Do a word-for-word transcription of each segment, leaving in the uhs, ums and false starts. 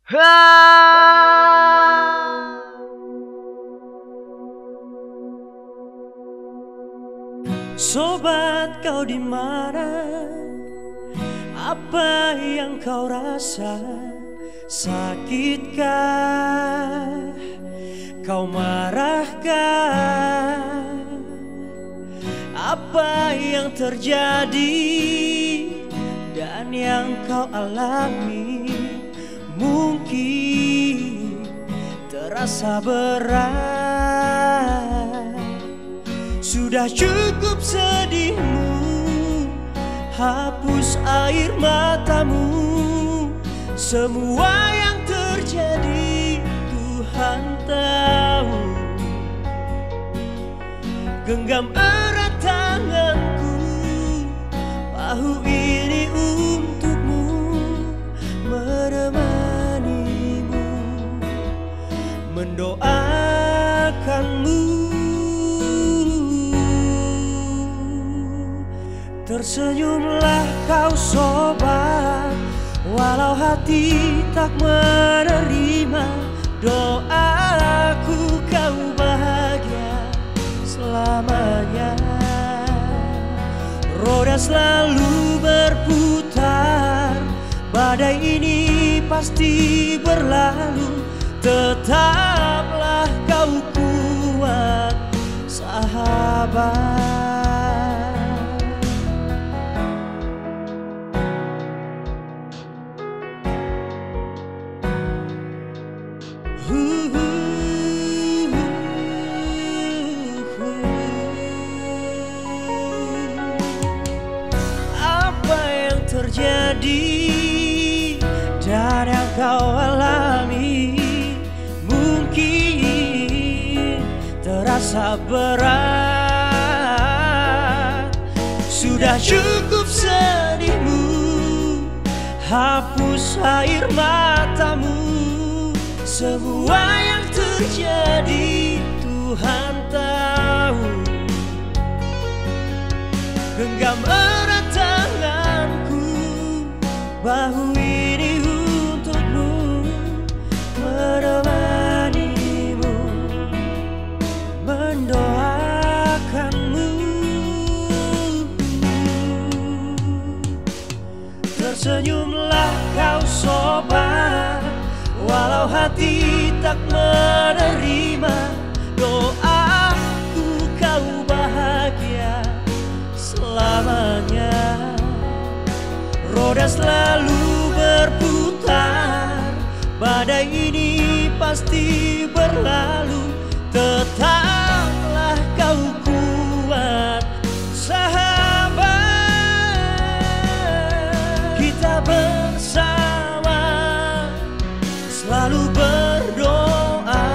Sobat, kau di mana? Apa yang kau rasa? Sakitkah? Kau marahkah? Apa yang terjadi dan yang kau alami mungkin terasa berat. Sudah cukup sedihmu, hapus air matamu. Semua yang terjadi Tuhan tahu. Genggam erat tanganku, bahu ini untukmu, menemanimu, mendoakanmu. Tersenyumlah kau sobat, walau hati tak menerima doaku, kau bahagia selamanya. Roda selalu berputar, badai ini pasti berlalu. Tetaplah kau kuat sahabat. Terjadi dan yang kau alami mungkin terasa berat. Sudah cukup sedihmu, hapus air matamu. Semua yang terjadi Tuhan tahu. Genggam erat tanganku, bahu ini untukmu, menemanimu, mendoakanmu. Tersenyumlah kau sobat, walau hati tak menerima doaku, kau bahagia selamanya. Roda selalu berputar, badai ini pasti berlalu. Tetaplah kau kuat sahabat. Kita bersama selalu berdoa,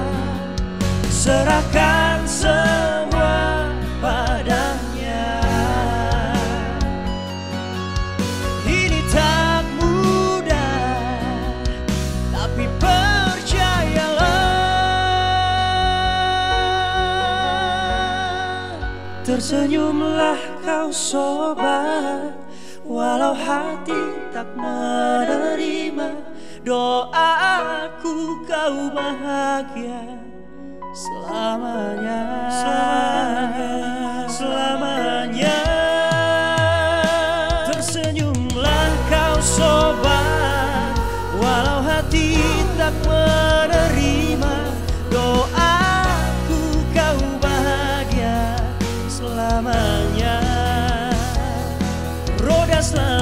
serahkan semua padanya. Tersenyumlah kau sobat, walau hati tak menerima doaku, kau bahagia selamanya, selamanya, selamanya. Tersenyumlah kau sobat, walau hati tak menerima doaku, kau bahagia selamanya. Roda selalu